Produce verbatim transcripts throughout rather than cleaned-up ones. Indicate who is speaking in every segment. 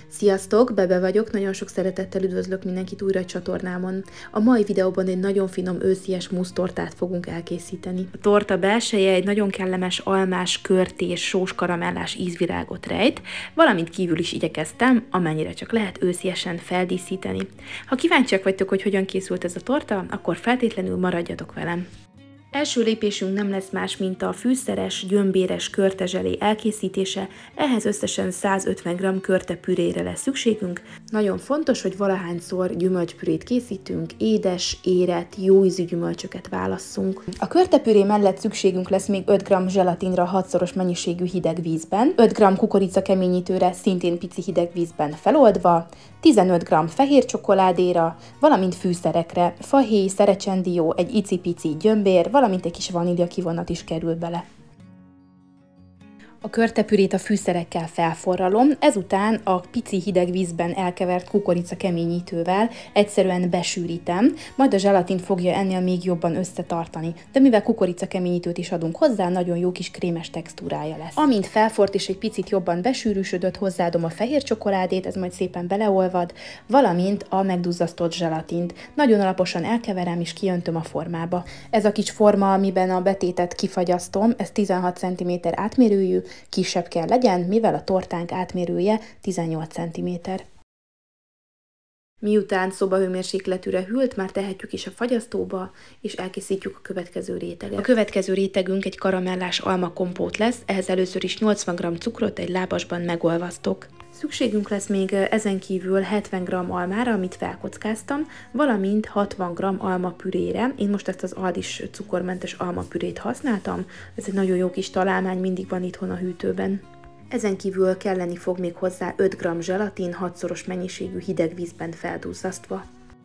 Speaker 1: Sziasztok, Bebe vagyok, nagyon sok szeretettel üdvözlök mindenkit újra a csatornámon. A mai videóban egy nagyon finom őszies musztortát fogunk elkészíteni. A torta belseje egy nagyon kellemes almás, körtés, sós karamellás ízvirágot rejt, valamint kívül is igyekeztem, amennyire csak lehet ősziesen feldíszíteni. Ha kíváncsiak vagytok, hogy hogyan készült ez a torta, akkor feltétlenül maradjatok velem. Első lépésünk nem lesz más, mint a fűszeres, gyömbéres körtezselé elkészítése, ehhez összesen százötven gramm körtepürére lesz szükségünk. Nagyon fontos, hogy valahányszor gyümölcspürét készítünk, édes, érett, jó ízű gyümölcsöket válasszunk. A körtepüré mellett szükségünk lesz még öt gramm zselatinra hatszoros mennyiségű hideg vízben, öt gramm kukorica keményítőre szintén pici hideg vízben feloldva, tizenöt gramm fehér csokoládéra, valamint fűszerekre, fahéj, szerecsendió, egy icipici gyömbér, valamint egy kis vanília kivonat is kerül bele. A körtepürét a fűszerekkel felforralom, ezután a pici hideg vízben elkevert kukorica keményítővel egyszerűen besűrítem, majd a zselatint fogja ennél még jobban összetartani, de mivel kukorica keményítőt is adunk hozzá, nagyon jó kis krémes textúrája lesz. Amint felfort és egy picit jobban besűrűsödött, hozzáadom a fehér csokoládét, ez majd szépen beleolvad, valamint a megduzzasztott zselatint. Nagyon alaposan elkeverem és kijöntöm a formába. Ez a kis forma, amiben a betétet kifagyasztom, ez tizenhat centiméter átmérőjű, kisebb kell legyen, mivel a tortánk átmérője tizennyolc centiméter. Miután szobahőmérsékletűre hűlt, már tehetjük is a fagyasztóba, és elkészítjük a következő réteget. A következő rétegünk egy karamellás almakompót lesz, ehhez először is nyolcvan gramm cukrot egy lábasban megolvasztok. Szükségünk lesz még ezen kívül hetven gramm almára, amit felkockáztam, valamint hatvan gramm almapürére. Én most ezt az Aldis cukormentes almapürét használtam, ez egy nagyon jó kis találmány, mindig van itthon a hűtőben. Ezen kívül kelleni fog még hozzá öt gramm zselatin, hatszoros mennyiségű hideg vízben felduzzasztva.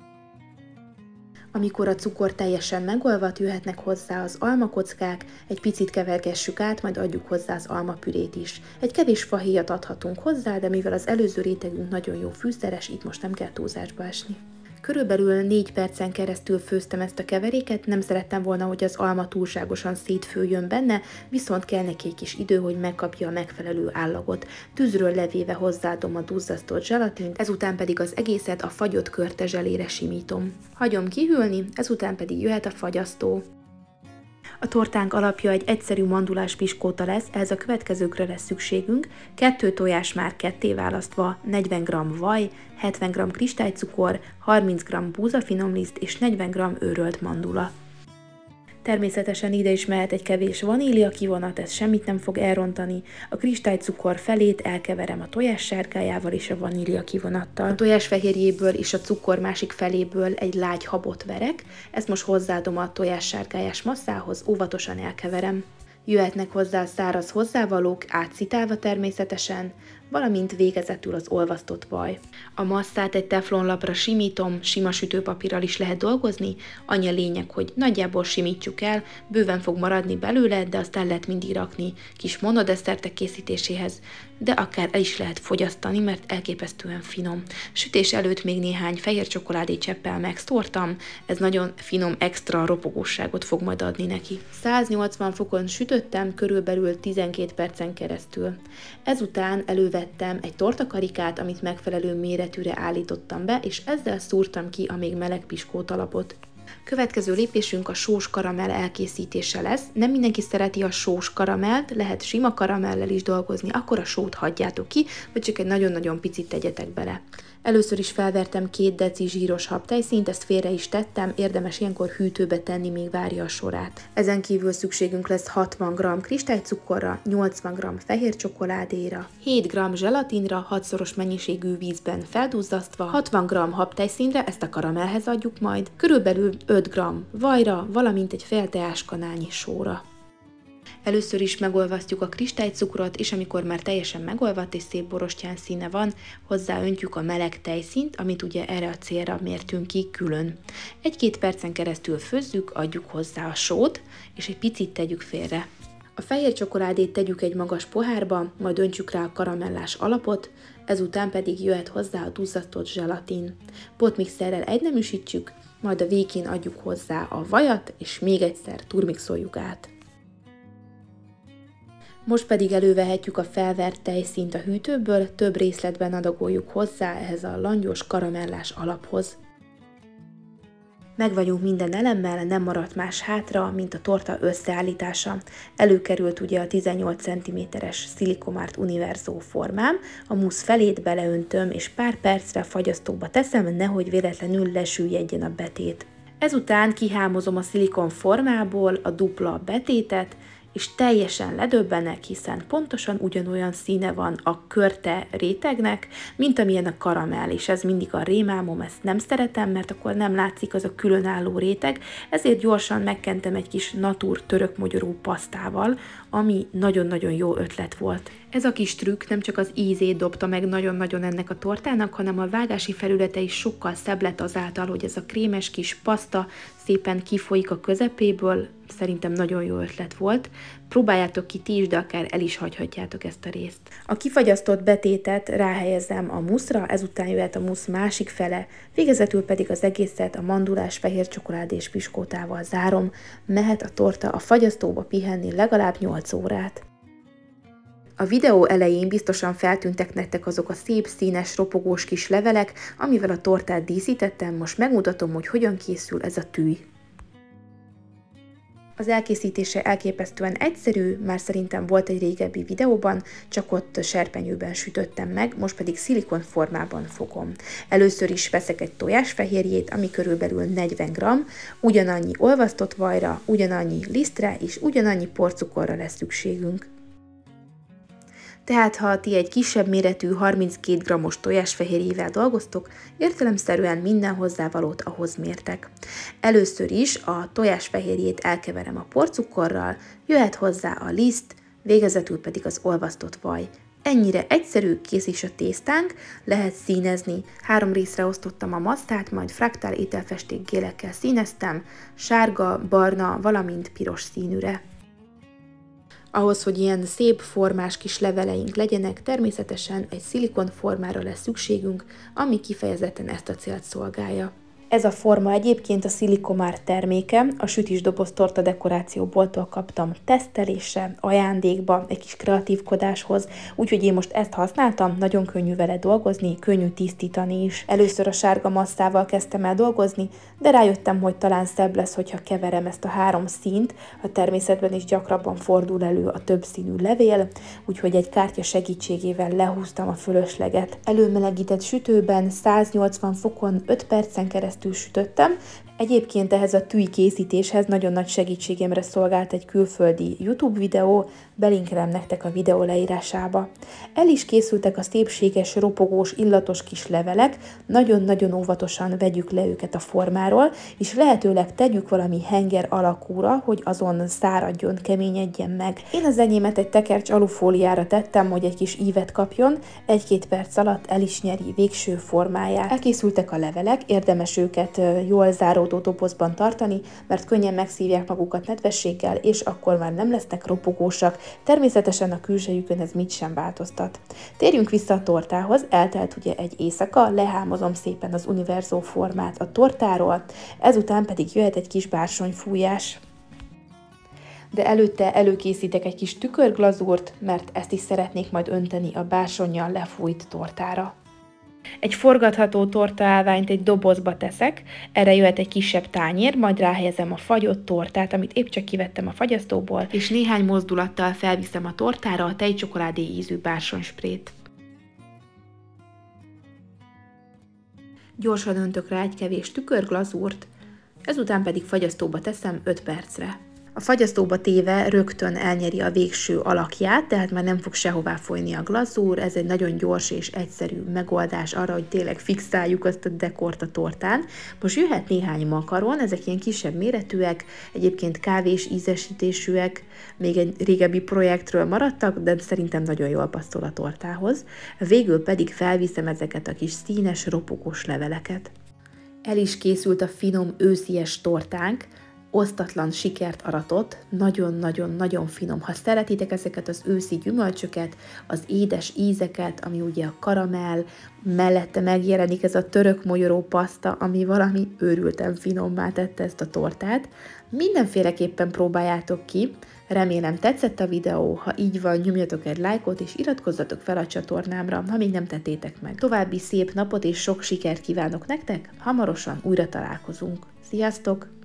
Speaker 1: Amikor a cukor teljesen megolvad, jöhetnek hozzá az almakockák, egy picit kevergessük át, majd adjuk hozzá az almapürét is. Egy kevés fahéjat adhatunk hozzá, de mivel az előző rétegünk nagyon jó fűszeres, itt most nem kell túlzásba esni. Körülbelül négy percen keresztül főztem ezt a keveréket, nem szerettem volna, hogy az alma túlságosan szétfőjön benne, viszont kell neki egy kis idő, hogy megkapja a megfelelő állagot. Tűzről levéve hozzáadom a duzzasztott zselatint, ezután pedig az egészet a fagyott körtezselére simítom. Hagyom kihűlni, ezután pedig jöhet a fagyasztó. A tortánk alapja egy egyszerű mandulás piskóta lesz, ehhez a következőkre lesz szükségünk: kettő tojás már ketté választva, negyven gramm vaj, hetven gramm kristálycukor, harminc gramm búzafinomliszt és negyven gramm őrölt mandula. Természetesen ide is mehet egy kevés vanília kivonat, ez semmit nem fog elrontani. A kristálycukor felét elkeverem a tojás sárgájával és a vanília kivonattal. A tojás fehérjéből és a cukor másik feléből egy lágy habot verek, ezt most hozzáadom a tojás sárgályás masszához, óvatosan elkeverem. Jöhetnek hozzá száraz hozzávalók, átszitálva természetesen, valamint végezetül az olvasztott vaj. A masszát egy teflonlapra simítom, sima sütőpapírral is lehet dolgozni, annyi a lényeg, hogy nagyjából simítsuk el, bőven fog maradni belőle, de azt el lehet mindig rakni kis monodesszertek készítéséhez, de akár el is lehet fogyasztani, mert elképesztően finom. Sütés előtt még néhány fehér csokoládé cseppel megszórtam, ez nagyon finom extra ropogóságot fog majd adni neki. száznyolcvan fokon sütöttem körülbelül tizenkét percen keresztül. Ezután elővettem egy tortakarikát, amit megfelelő méretűre állítottam be, és ezzel szúrtam ki a még meleg piskótalapot. Következő lépésünk a sós karamell elkészítése lesz. Nem mindenki szereti a sós karamellt, lehet sima karamellel is dolgozni, akkor a sót hagyjátok ki, vagy csak egy nagyon-nagyon picit tegyetek bele. Először is felvertem két deci zsíros habtejszínt, ezt félre is tettem, érdemes ilyenkor hűtőbe tenni, még várja a sorát. Ezen kívül szükségünk lesz hatvan gramm kristálycukorra, nyolcvan gramm fehér csokoládéra, hét gramm zselatinra, hatszoros mennyiségű vízben felduzzasztva, hatvan gramm habtejszínre, ezt a karamellhez adjuk majd, körülbelül öt gramm vajra, valamint egy fél teáskanálnyi sóra. Először is megolvasztjuk a kristálycukrot, és amikor már teljesen megolvadt és szép borostyán színe van, hozzáöntjük a meleg tejszínt, amit ugye erre a célra mértünk ki külön. Egy-két percen keresztül főzzük, adjuk hozzá a sót, és egy picit tegyük félre. A fehér csokoládét tegyük egy magas pohárba, majd öntsük rá a karamellás alapot, ezután pedig jöhet hozzá a duzzasztott zselatin. Potmixerrel egyneműsítsük, majd a végén adjuk hozzá a vajat, és még egyszer turmixoljuk át. Most pedig elővehetjük a felvert tejszínt a hűtőből, több részletben adagoljuk hozzá ehhez a langyos karamellás alaphoz. Meg vagyunk minden elemmel, nem maradt más hátra, mint a torta összeállítása. Előkerült ugye a tizennyolc centiméteres Silicomárt Univerzó formám, a musz felét beleöntöm, és pár percre fagyasztóba teszem, nehogy véletlenül lesüllyedjen a betét. Ezután kihámozom a szilikon formából a dupla betétet, és teljesen ledöbbenek, hiszen pontosan ugyanolyan színe van a körte rétegnek, mint amilyen a karamell, és ez mindig a rémálmom, ezt nem szeretem, mert akkor nem látszik az a különálló réteg, ezért gyorsan megkentem egy kis natur török mogyoró pasztával, ami nagyon-nagyon jó ötlet volt. Ez a kis trükk nem csak az ízét dobta meg nagyon-nagyon ennek a tortának, hanem a vágási felülete is sokkal szebb lett azáltal, hogy ez a krémes kis paszta szépen kifolyik a közepéből. Szerintem nagyon jó ötlet volt. Próbáljátok ki ti is, de akár el is hagyhatjátok ezt a részt. A kifagyasztott betétet ráhelyezem a muszra, ezután jöhet a musz másik fele, végezetül pedig az egészet a mandulás fehér csokoládés piskótával zárom. Mehet a torta a fagyasztóba pihenni legalább nyolc órát. A videó elején biztosan feltűntek nektek azok a szép, színes, ropogós kis levelek, amivel a tortát díszítettem, most megmutatom, hogy hogyan készül ez a tűj. Az elkészítése elképesztően egyszerű, már szerintem volt egy régebbi videóban, csak ott serpenyőben sütöttem meg, most pedig szilikon formában fogom. Először is veszek egy tojásfehérjét, ami körülbelül negyven gramm, ugyanannyi olvasztott vajra, ugyanannyi lisztre és ugyanannyi porcukorra lesz szükségünk. Tehát ha ti egy kisebb méretű harminckét grammos tojásfehérjével dolgoztok, értelemszerűen minden hozzávalót ahhoz mértek. Először is a tojásfehérjét elkeverem a porcukorral, jöhet hozzá a liszt, végezetül pedig az olvasztott vaj. Ennyire egyszerű, kész is a tésztánk, lehet színezni. Három részre osztottam a masszát, majd fraktál ételfesték gélekkel színeztem, sárga, barna, valamint piros színűre. Ahhoz, hogy ilyen szép formás kis leveleink legyenek, természetesen egy szilikon formára lesz szükségünk, ami kifejezetten ezt a célt szolgálja. Ez a forma egyébként a Silicomárt terméke, a sütisdoboz torta dekorációboltól kaptam tesztelésre, ajándékba, egy kis kreatívkodáshoz, úgyhogy én most ezt használtam, nagyon könnyű vele dolgozni, könnyű tisztítani is. Először a sárga masszával kezdtem el dolgozni, de rájöttem, hogy talán szebb lesz, hogyha keverem ezt a három színt, a természetben is gyakrabban fordul elő a több színű levél, úgyhogy egy kártya segítségével lehúztam a fölösleget. Előmelegített sütőben száznyolcvan fokon öt percen keresztül sütöttem. Egyébként ehhez a tűj készítéshez nagyon nagy segítségemre szolgált egy külföldi YouTube videó, belinkelem nektek a videó leírásába. El is készültek a szépséges, ropogós, illatos kis levelek, nagyon-nagyon óvatosan vegyük le őket a formáról, és lehetőleg tegyük valami henger alakúra, hogy azon száradjon, keményedjen meg. Én az enyémet egy tekercs alufóliára tettem, hogy egy kis ívet kapjon, egy-két perc alatt el is nyeri végső formáját. Elkészültek a levelek, érdemes őket jól záródó dobozban tartani, mert könnyen megszívják magukat nedvességgel, és akkor már nem lesznek ropogósak, természetesen a külsejükön ez mit sem változtat. Térjünk vissza a tortához, eltelt ugye egy éjszaka, lehámozom szépen az Univerzó formát a tortáról, ezután pedig jöhet egy kis bársonyfújás. De előtte előkészítek egy kis tükörglazúrt, mert ezt is szeretnék majd önteni a bársonnyal lefújt tortára. Egy forgatható tortaállványt egy dobozba teszek, erre jöhet egy kisebb tányér, majd ráhelyezem a fagyott tortát, amit épp csak kivettem a fagyasztóból, és néhány mozdulattal felviszem a tortára a tejcsokoládé ízű bársonysprét. Gyorsan öntök rá egy kevés tükörglazúrt, ezután pedig fagyasztóba teszem öt percre. A fagyasztóba téve rögtön elnyeri a végső alakját, tehát már nem fog sehová folyni a glazúr, ez egy nagyon gyors és egyszerű megoldás arra, hogy tényleg fixáljuk azt a dekort a tortán. Most jöhet néhány makaron, ezek ilyen kisebb méretűek, egyébként kávés ízesítésűek, még egy régebbi projektről maradtak, de szerintem nagyon jól passzol a tortához. Végül pedig felviszem ezeket a kis színes, ropogós leveleket. El is készült a finom őszies tortánk, osztatlan sikert aratott, nagyon-nagyon-nagyon finom. Ha szeretitek ezeket az őszi gyümölcsöket, az édes ízeket, ami ugye a karamell, mellette megjelenik ez a török mogyoró paszta, ami valami őrülten finommá tette ezt a tortát, mindenféleképpen próbáljátok ki, Remélem tetszett a videó, ha így van, nyomjatok egy lájkot és iratkozzatok fel a csatornámra, ha még nem tettétek meg. További szép napot és sok sikert kívánok nektek, hamarosan újra találkozunk. Sziasztok!